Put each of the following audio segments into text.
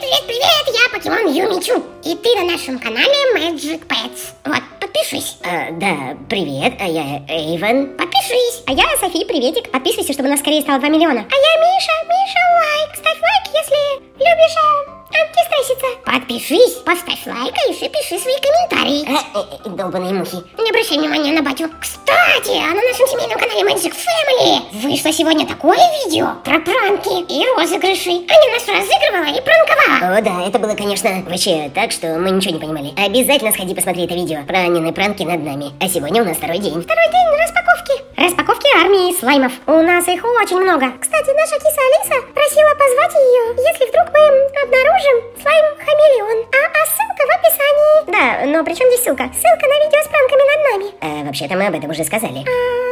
Привет, я покемон Юмичу. И ты на нашем канале Magic Pets. Вот, подпишись. Да, привет, а я Эйвен. Подпишись. А я Софи, приветик. Подписывайся, чтобы у нас скорее стало 2 миллиона. А я Миша, лайк. Ставь лайк, если любишь антистресситься. Подпишись, поставь лайк и еще пиши свои комментарии. Долбаные мухи. Не обращай внимания на батю. Кстати, на нашем семейном канале Magic Family вышло сегодня такое видео про пранки и розыгрыши. Аня нас разыгрывала и пранковала. О, да, это было, конечно, вообще так, что мы ничего не понимали. Обязательно сходи посмотри это видео про Анины пранки над нами. А сегодня у нас второй день. Второй день распаковки. Распаковки армии слаймов. У нас их очень много. Кстати, наша киса Алиса просила позвать ее, если вдруг мы обнаружим слайм-хамелеон. А ссылка в описании. Да, но при чем здесь ссылка? Ссылка на видео с пранками над нами. Вообще-то мы об этом уже сказали.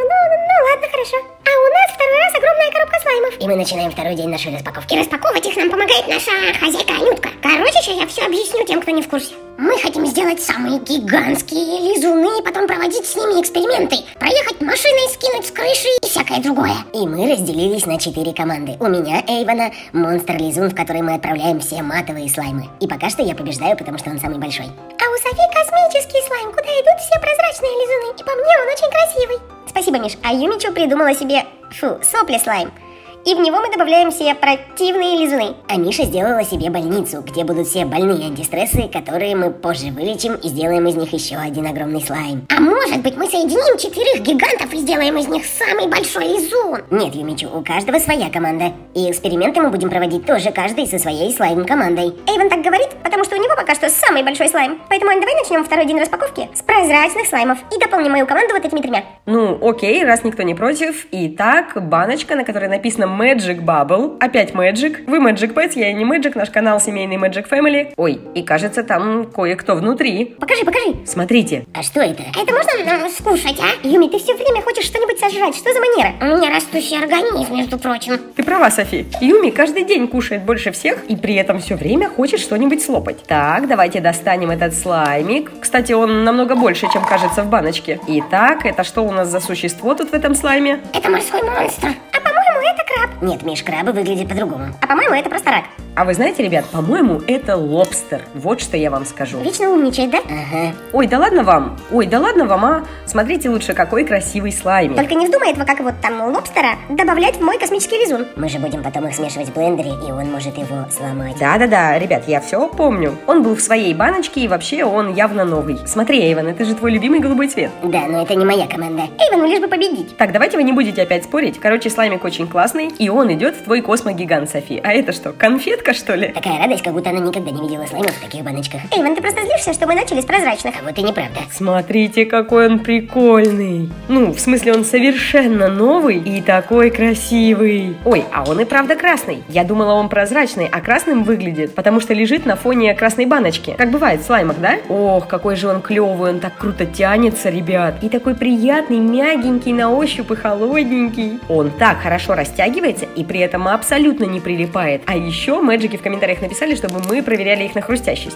Ну ладно, хорошо. А у нас второй раз огромная коробка слаймов. И мы начинаем второй день нашей распаковки. И распаковывать их нам помогает наша хозяйка Анютка. Короче, сейчас я все объясню тем, кто не в курсе. Мы хотим сделать самые гигантские лизуны и потом проводить с ними эксперименты. Проехать машиной, скинуть с крыши и всякое другое. И мы разделились на 4 команды. У меня, Эйвена, монстр-лизун, в который мы отправляем все матовые слаймы. И пока что я побеждаю, потому что он самый большой. А у Софи космический слайм, куда идут все прозрачные лизуны. И по мне он очень красивый. Спасибо, Миш. А Юмичу придумала себе, сопли слайм. И в него мы добавляем все противные лизуны. А Миша сделала себе больницу, где будут все больные антистрессы, которые мы позже вылечим и сделаем из них еще один огромный слайм. А может быть, мы соединим 4 гигантов и сделаем из них самый большой лизун? Нет, Юмичу, у каждого своя команда. И эксперименты мы будем проводить тоже каждый со своей слайм-командой. Эйвен так говорит, потому что у него пока что самый большой слайм. Поэтому, Ань, давай начнем второй день распаковки с прозрачных слаймов и дополним мою команду вот этими 3. Ну, окей, раз никто не против. Итак, баночка, на которой написано Magic Bubble. Опять Magic. Вы Magic Pets, я и не Magic, наш канал семейный Magic Family. Ой, и кажется, там кое-кто внутри. Покажи. Смотрите. А что это? Это можно скушать, а? Юми, ты все время хочешь что-нибудь сожрать. Что за манера? У меня растущий организм, между прочим. Ты права, Софи. Юми каждый день кушает больше всех и при этом все время хочет что-нибудь слопать. Так, давайте достанем этот слаймик. Кстати, он намного больше, чем кажется в баночке. Итак, это что у нас за существо тут в этом слайме? Это морской монстр. А по-моему, это краб. Нет, Миш, крабы выглядят по-другому. А по-моему, это просто рак. А вы знаете, ребят, по-моему, это лобстер. Вот что я вам скажу. Вечно умничает, да? Ага. Ой, да ладно вам, а? Смотрите лучше, какой красивый слаймик. Только не вздумай этого, как вот там лобстера, добавлять в мой космический лизун. Мы же будем потом их смешивать в блендере, и он может его сломать. Да, ребят, я все помню. Он был в своей баночке, и вообще он явно новый. Смотри, Эйвен, это же твой любимый голубой цвет. Да, но это не моя команда. Эйвен, лишь бы победить. Так, давайте вы не будете опять спорить. Короче, слаймик очень классный, и он идет в твой космогигант, Софи. А это что, конфетка, что ли? Такая радость, как будто она никогда не видела слаймов в таких баночках. Эйвен, ты просто злишься, что мы начали с прозрачных. А вот и неправда. Смотрите, какой он прикольный. Ну, в смысле, он совершенно новый и такой красивый. Ой, а он и правда красный. Я думала, он прозрачный, а красным выглядит, потому что лежит на фоне красной баночки. Как бывает в слаймах, да? Ох, какой же он клевый, он так круто тянется, ребят. И такой приятный, мягенький на ощупь и холодненький. Он так хорошо растягивается и при этом абсолютно не прилипает. А еще мэджики в комментариях написали, чтобы мы проверяли их на хрустящесть.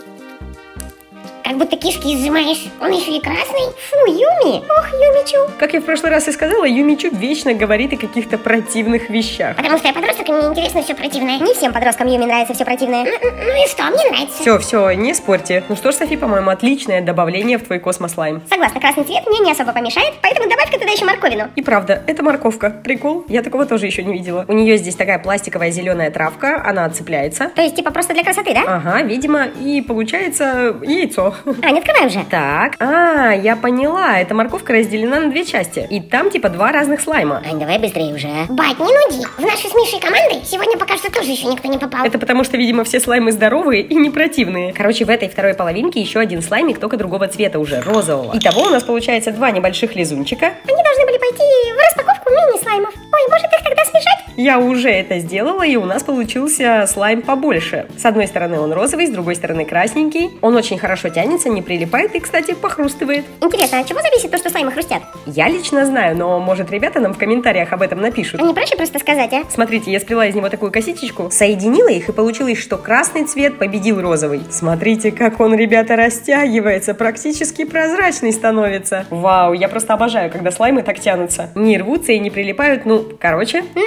Как будто кишки изжимаешь. Он еще и красный. Фу, Юми! Ох, Юмичу! Как я в прошлый раз и сказала, Юмичу вечно говорит о каких-то противных вещах. Потому что я подросток, и мне интересно все противное. Не всем подросткам Юми нравится все противное. Ну и что, мне нравится. Все, не спорьте. Ну что ж, Софи, по-моему, отличное добавление в твой космослайм. Согласна, красный цвет мне не особо помешает, поэтому добавь-ка туда еще морковину. И правда, это морковка. Прикол. Я такого тоже еще не видела. У нее здесь такая пластиковая зеленая травка, она отцепляется. То есть, типа, просто для красоты, да? Ага, видимо, и получается яйцо. Ань, открывай уже. Так, я поняла, эта морковка разделена на 2 части. И там типа 2 разных слайма. Ань, давай быстрее уже, а? Бать, не нуди. В нашу с Мишей командой сегодня пока что тоже еще никто не попал. Это потому что, видимо, все слаймы здоровые и не противные. Короче, в этой второй половинке еще один слаймик, только другого цвета уже, розового. Итого у нас получается 2 небольших лизунчика. Они должны были пойти в распаковку мини-слаймов. Ой, может их тогда смешать? Я уже это сделала, и у нас получился слайм побольше. С одной стороны он розовый, с другой стороны красненький. Он очень хорошо тянется, не прилипает и, кстати, похрустывает. Интересно, от чего зависит то, что слаймы хрустят? Я лично знаю, но, может, ребята нам в комментариях об этом напишут. А не проще просто сказать, а? Смотрите, я сплела из него такую косичечку, соединила их, и получилось, что красный цвет победил розовый. Смотрите, как он, ребята, растягивается, практически прозрачный становится. Вау, я просто обожаю, когда слаймы так тянутся. Не рвутся и не прилипают, ну, короче. Надо потом это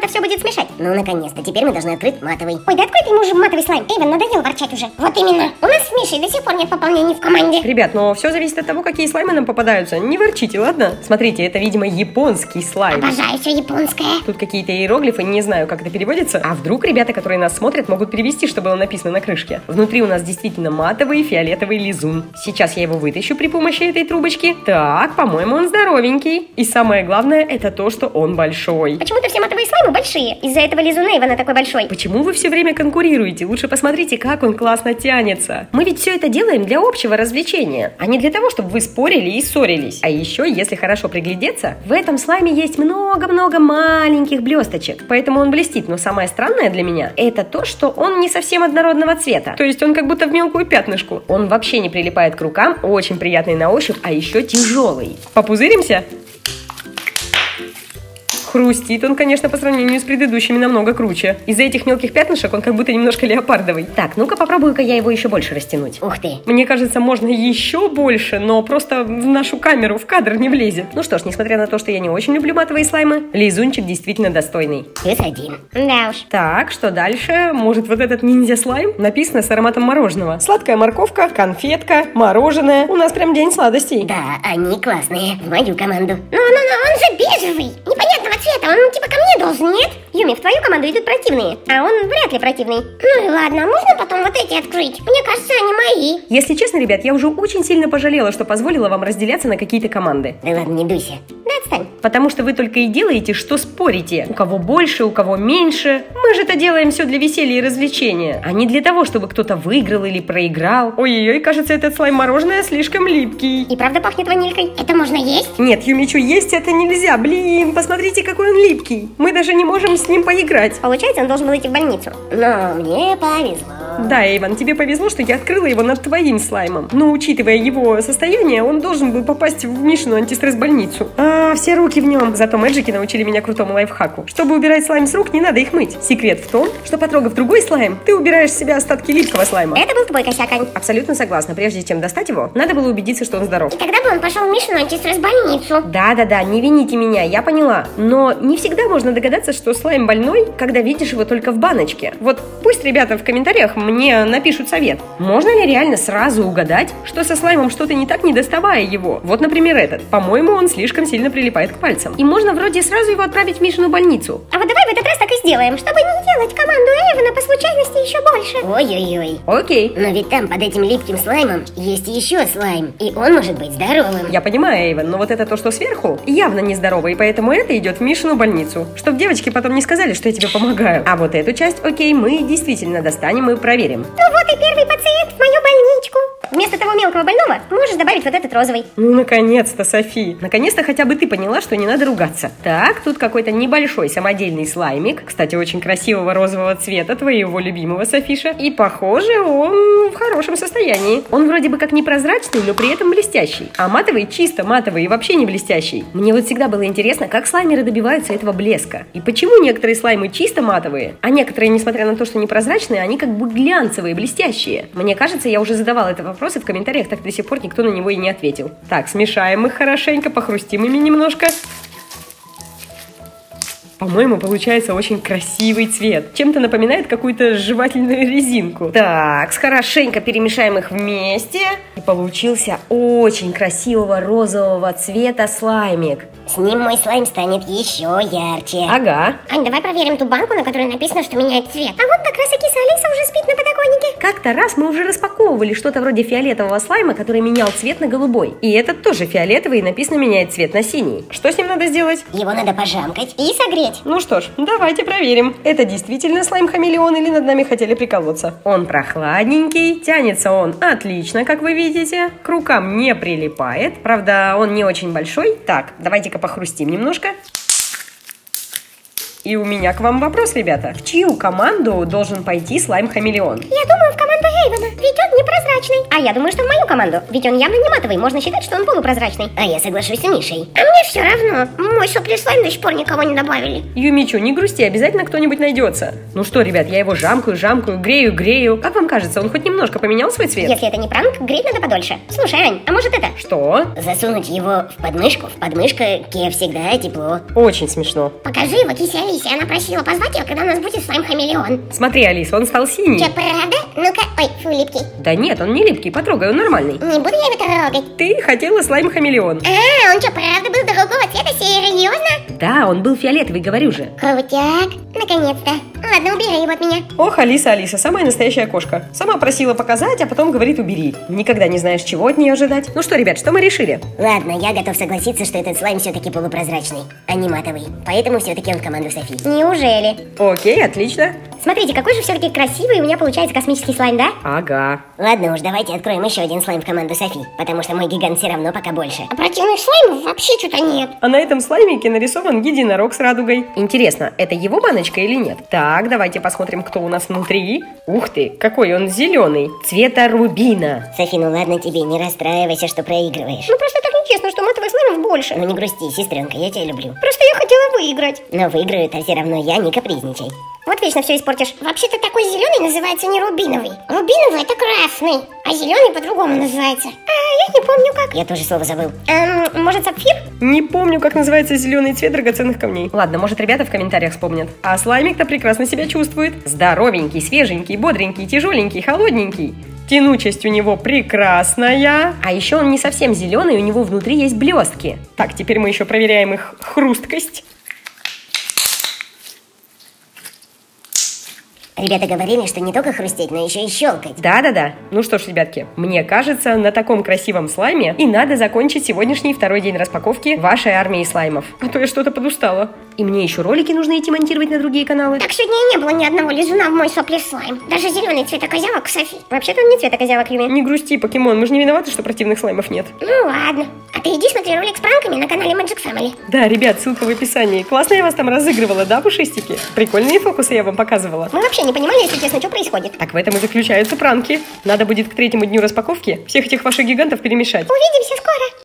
это все будет смешать. Ну, наконец-то, теперь мы должны открыть матовый. Ой, да открой ты ему уже матовый слайм. Эйвен, надоело ворчать уже. Вот именно. У нас с Мишей до сих пор нет пополнений в команде. Ребят, но все зависит от того, какие слаймы нам попадаются. Не ворчите, ладно? Смотрите, это, видимо, японский слайм. Обожаю все японское. Тут какие-то иероглифы, не знаю, как это переводится. А вдруг ребята, которые нас смотрят, могут перевести, что было написано на крышке. Внутри у нас действительно матовый фиолетовый лизун. Сейчас я его вытащу при помощи этой трубочки. Так, по-моему, он здоровенький. И самое главное, это то, что он большой. Почему-то все матовые слаймы большие. Из-за этого лизуна Эйвена такой большой. Почему вы все время конкурируете? Лучше посмотрите, как он классно тянется. Мы ведь все это делаем для общего развлечения, а не для того, чтобы вы спорили и ссорились. А еще, если хорошо приглядеться, в этом слайме есть много-много маленьких блесточек. Поэтому он блестит. Но самое странное для меня, это то, что он не совсем однородного цвета. То есть он как будто в мелкую пятнышку. Он вообще не прилипает к рукам, очень приятный на ощупь, а еще тяжелый. Попузыримся? Хрустит он, конечно, по сравнению с предыдущими намного круче. Из-за этих мелких пятнышек он как будто немножко леопардовый. Так, ну-ка попробую-ка я его еще больше растянуть. Ух ты. Мне кажется, можно еще больше, но просто в нашу камеру, в кадр не влезет. Ну что ж, несмотря на то, что я не очень люблю матовые слаймы, лизунчик действительно достойный. +1. Да уж. Так, что дальше? Может, вот этот ниндзя-слайм? Написано с ароматом мороженого. Сладкая морковка, конфетка, мороженое. У нас прям день сладостей. Да, они классные. В мою команду. Ну, он же бежевый. Непонятного цвета. Он типа ко мне должен, нет? Юми, в твою команду идут противные, а он вряд ли противный. Ну и ладно, можно потом вот эти открыть? Мне кажется, они мои. Если честно, ребят, я уже очень сильно пожалела, что позволила вам разделяться на какие-то команды. Да ладно, не дуйся. Да отстань. Потому что вы только и делаете, что спорите. У кого больше, у кого меньше. Мы же это делаем все для веселья и развлечения, а не для того, чтобы кто-то выиграл или проиграл. Ой-ой-ой, кажется, этот слайм-мороженое слишком липкий. И правда пахнет ванилькой. Это можно есть? Нет, Юмичу, есть это нельзя. Блин, посмотрите, какой он липкий. Мы даже не можем с ним поиграть. Получается, он должен был идти в больницу. Но мне повезло. Да, Эйвен, тебе повезло, что я открыла его над твоим слаймом. Но учитывая его состояние, он должен был попасть в Мишину антистресс-больницу. Все руки в нем. Зато мэджики научили меня крутому лайфхаку. Чтобы убирать слайм с рук, не надо их мыть. Секрет в том, что потрогав другой слайм, ты убираешь с себя остатки липкого слайма. Это был твой косяк, Ань. Абсолютно согласна. Прежде чем достать его, надо было убедиться, что он здоров. И тогда бы он пошел в Мишину антистресс-больницу. Да, не вините меня, я поняла. Но не всегда можно догадаться, что слайм больной, когда видишь его только в баночке. Вот пусть ребята в комментариях мне напишут совет. Можно ли реально сразу угадать, что со слаймом что-то не так, не доставая его? Вот, например, этот. По-моему, он слишком сильно прилипает к пальцам. И можно вроде сразу его отправить в Мишину больницу. А вот давай в этот раз так и сделаем, чтобы не делать команду Эйвена по случайности еще больше. Ой-ой-ой. Окей. Но ведь там под этим липким слаймом есть еще слайм. И он может быть здоровым. Я понимаю, Эйвен, но вот это то, что сверху, явно нездорово, и поэтому это идет в Мишину больницу. Чтоб девочки потом не сказали, что я тебе помогаю. А вот эту часть, окей, мы действительно достанем и проверим. Ну вот и первый пациент в мою больничку. Вместо того мелкого больного можешь добавить вот этот розовый. Ну, наконец-то, Софи. Наконец-то хотя бы ты поняла, что не надо ругаться. Так, тут какой-то небольшой самодельный слаймик. Кстати, очень красивого розового цвета, твоего любимого, Софиша. И, похоже, он в хорошем состоянии. Он вроде бы как непрозрачный, но при этом блестящий. А матовый чисто матовый и вообще не блестящий. Мне вот всегда было интересно, как слаймеры добиваются этого блеска. И почему некоторые слаймы чисто матовые, а некоторые, несмотря на то, что непрозрачные, они как бы глянцевые, блестящие. Мне кажется, я уже задавала этот вопрос, и в комментариях так до сих пор никто на него и не ответил. Так, смешаем их хорошенько, похрустим ими немножко. По-моему, получается очень красивый цвет. Чем-то напоминает какую-то жевательную резинку. Так, хорошенько перемешаем их вместе. И получился очень красивого розового цвета слаймик. С ним мой слайм станет еще ярче. Ага. Ань, давай проверим ту банку, на которой написано, что меняет цвет. А вот как раз и киса Алиса уже спит на подоконнике. Как-то раз мы уже распаковывали что-то вроде фиолетового слайма, который менял цвет на голубой. И этот тоже фиолетовый, и написано меняет цвет на синий. Что с ним надо сделать? Его надо пожамкать И согреть. Ну что ж, давайте проверим. Это действительно слайм-хамелеон или над нами хотели приколоться? Он прохладненький, тянется он отлично, как вы видите. К рукам не прилипает. Правда, он не очень большой. Так, давайте-ка похрустим немножко. И у меня к вам вопрос, ребята. В чью команду должен пойти слайм-хамелеон? Я думаю, в команду Эйвена, ведь он непрозрачный. А я думаю, что в мою команду, ведь он явно не матовый, можно считать, что он полупрозрачный. А я соглашусь с Мишей. А мне все равно. Мой сопли-слайм до сих пор никого не добавили. Юмичу, не грусти, обязательно кто-нибудь найдется. Ну что, ребят, я его жамкаю, грею. Как вам кажется, он хоть немножко поменял свой цвет? Если это не пранк, греть надо подольше. Слушай, Ань, а может это? Что? Засунуть его в подмышку. В подмышке всегда тепло. Очень смешно. Покажи его кисе Алисе. Она просила позвать ее, когда у нас будет слайм-хамелеон. Смотри, Алис, он стал синий. Че, правда? Ну-ка, ой, фу, липкий. Да нет, он не липкий, потрогай, он нормальный. Не буду я его трогать. Ты хотела слайм-хамелеон. А, он что, правда был другого цвета? Серьезно? Да, он был фиолетовый, говорю же. Крутяк. Наконец-то. Ладно, убери его от меня. Ох, Алиса, самая настоящая кошка. Сама просила показать, а потом говорит убери. Никогда не знаешь, чего от нее ожидать. Ну что, ребят, что мы решили? Ладно, я готов согласиться, что этот слайм все-таки полупрозрачный, а не матовый. Поэтому все-таки он в команду Софи. Неужели? Окей, отлично. Смотрите, какой же все-таки красивый у меня получается космический слайм, да? Ага. Ладно уж, давайте откроем еще один слайм в команду Софи, потому что мой гигант все равно пока больше. А противных слаймов вообще что-то нет. А на этом слаймике нарисован единорог с радугой. Интересно, это его баночка или нет? Так, давайте посмотрим, кто у нас внутри. Ух ты, какой он зеленый, цвета рубина. Софи, ну ладно тебе, не расстраивайся, что проигрываешь. Ну просто так нечестно, что матовых слаймов больше. Ну не грусти, сестренка, я тебя люблю. Просто я хотела выиграть. Но выиграю-то все равно я, не капризничай. Вот вечно все испортишь. Вообще-то такой зеленый называется не рубиновый. Рубиновый это красный, а зеленый по-другому называется. А, я не помню как. Я тоже слово забыл. Может сапфир? Не помню, как называется зеленый цвет драгоценных камней. Ладно, может, ребята в комментариях вспомнят. А слаймик-то прекрасно себя чувствует. Здоровенький, свеженький, бодренький, тяжеленький, холодненький. Тянучесть у него прекрасная. А еще он не совсем зеленый, у него внутри есть блестки. Так, теперь мы еще проверяем их хрусткость. Ребята говорили, что не только хрустеть, но еще и щелкать. Да. Ну что ж, ребятки, мне кажется, на таком красивом слайме и надо закончить сегодняшний второй день распаковки вашей армии слаймов. А то я что-то подустала. И мне еще ролики нужно идти монтировать на другие каналы. Так сегодня и не было ни одного лизуна в мой сопли-слайм. Даже зеленый цветокозявок в Софи. Вообще-то он не цветокозявок, Юми. Не грусти, покемон, мы же не виноваты, что противных слаймов нет. Ну ладно. А ты иди смотри ролик с пранками на канале Magic Family. Да, ребят, ссылка в описании. Классно я вас там разыгрывала, да, пушистики? Прикольные фокусы я вам показывала. Мы вообще не понимали, если честно, что происходит. Так в этом и заключаются пранки. Надо будет к 3-му дню распаковки всех этих ваших гигантов перемешать. Увидимся скоро.